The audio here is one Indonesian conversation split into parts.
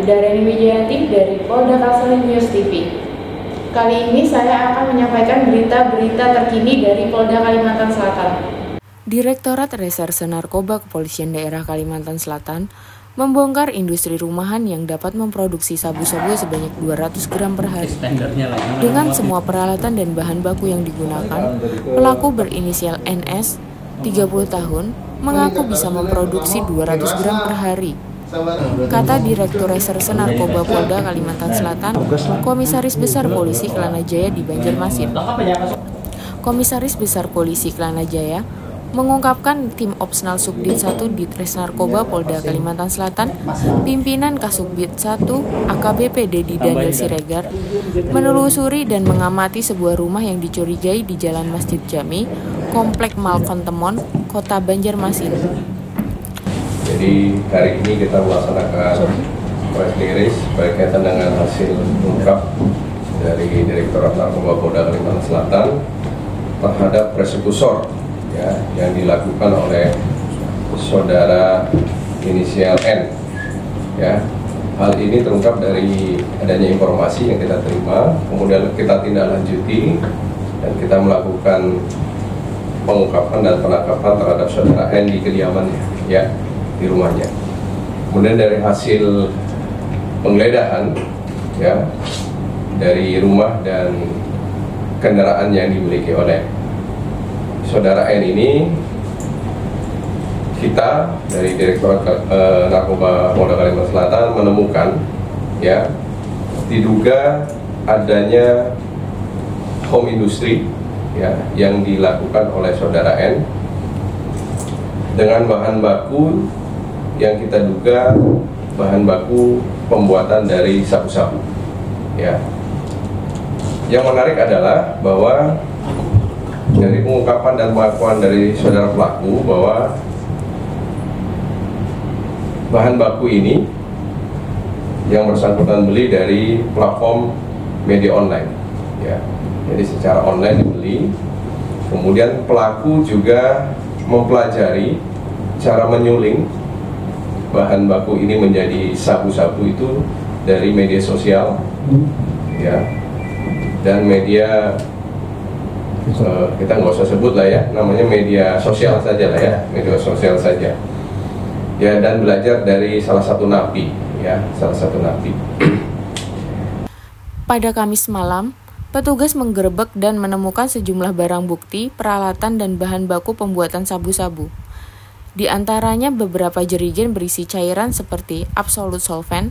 Dareni Wijayanti dari Polda Kalsel News TV. Kali ini saya akan menyampaikan berita-berita terkini dari Polda Kalimantan Selatan. Direktorat Reserse Narkoba Kepolisian Daerah Kalimantan Selatan membongkar industri rumahan yang dapat memproduksi sabu-sabu sebanyak 200 gram per hari. Dengan semua peralatan dan bahan baku yang digunakan, pelaku berinisial NS, 30 tahun, mengaku bisa memproduksi 200 gram per hari. Kata Direktur Reserse Narkoba Polda Kalimantan Selatan, Komisaris Besar Polisi Kelana Jaya di Banjarmasin. Komisaris Besar Polisi Kelana Jaya mengungkapkan tim Opsnal Subdit 1 Ditres Narkoba Polda Kalimantan Selatan, pimpinan Kasubdit 1 AKBP Dedi Daniel Siregar, menelusuri dan mengamati sebuah rumah yang dicurigai di Jalan Masjid Jami, Komplek Malkon Temon, Kota Banjarmasin. Jadi hari ini kita melaksanakan press release berkaitan dengan hasil ungkap dari Direktorat Narkoba Polda Kalimantan Selatan terhadap persekutor ya, yang dilakukan oleh saudara inisial N. Ya, hal ini terungkap dari adanya informasi yang kita terima, kemudian kita tindak lanjuti dan kita melakukan pengungkapan dan penangkapan terhadap saudara N di kediamannya, ya, di rumahnya. Kemudian dari hasil penggeledahan, ya, dari rumah dan kendaraan yang dimiliki oleh saudara N ini, kita dari Direktorat Narkoba Polda Kalimantan Selatan menemukan, ya, diduga adanya home industry, ya, yang dilakukan oleh saudara N dengan bahan baku yang kita duga bahan baku pembuatan dari sabu-sabu. Ya, yang menarik adalah bahwa dari pengungkapan dan pengakuan dari saudara pelaku bahwa bahan baku ini yang bersangkutan beli dari platform media online, ya. Jadi secara online dibeli. Kemudian pelaku juga mempelajari cara menyuling bahan baku ini menjadi sabu-sabu itu dari media sosial, ya, dan media kita nggak usah sebut lah ya, namanya media sosial saja lah ya, media sosial saja, ya, dan belajar dari salah satu napi, ya, salah satu napi. Pada Kamis malam, petugas menggerebek dan menemukan sejumlah barang bukti, peralatan dan bahan baku pembuatan sabu-sabu. Di antaranya beberapa jerigen berisi cairan seperti absolut solvent,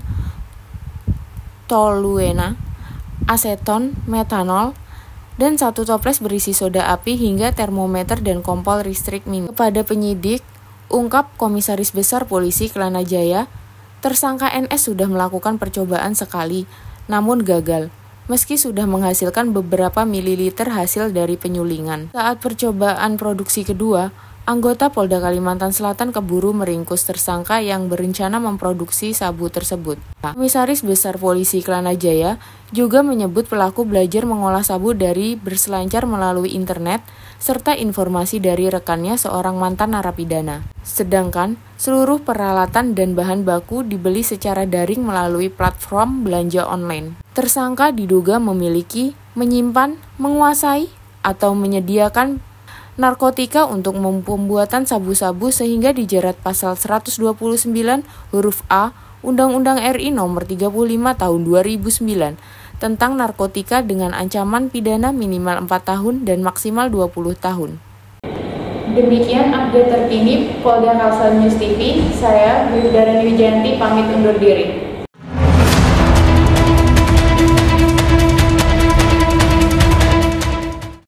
toluena, aseton, metanol, dan satu toples berisi soda api hingga termometer dan kompor listrik mini. Kepada penyidik, ungkap Komisaris Besar Polisi Kelana Jaya, tersangka NS sudah melakukan percobaan sekali, namun gagal, meski sudah menghasilkan beberapa mililiter hasil dari penyulingan. Saat percobaan produksi kedua, anggota Polda Kalimantan Selatan keburu meringkus tersangka yang berencana memproduksi sabu tersebut. Komisaris Besar Polisi Kelana Jaya juga menyebut pelaku belajar mengolah sabu dari berselancar melalui internet serta informasi dari rekannya seorang mantan narapidana. Sedangkan seluruh peralatan dan bahan baku dibeli secara daring melalui platform belanja online. Tersangka diduga memiliki, menyimpan, menguasai, atau menyediakan narkotika untuk pembuatan sabu-sabu sehingga dijerat pasal 129 huruf A Undang-Undang RI Nomor 35 Tahun 2009 tentang narkotika dengan ancaman pidana minimal 4 tahun dan maksimal 20 tahun. Demikian update terkini Polda Kalsel News TV. Saya Dareni Wijayanti pamit undur diri.